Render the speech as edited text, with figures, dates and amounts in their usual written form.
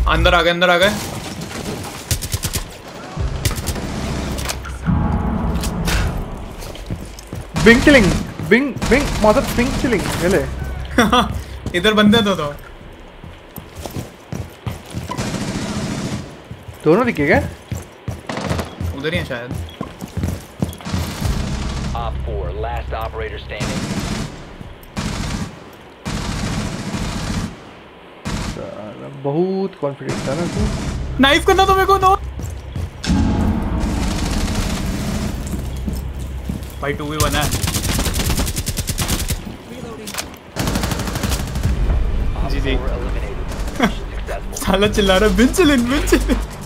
अंदर आ गए, अंदर आ गए। Bing chilling, bing bing mother bing chilling ले। इधर बंदे दो दोनों दिखे क्या? उधर ही है शायद। Op 4, last operator standing. बहुत कॉन्फिडेंट था ना तू। नाइफ करना तो मेरे को दो भाई। 2v1 है। Op जी। 4 eliminated. Mission successful. साला चिल्ला रहा है, बिन चिलिन बिन चिलिन।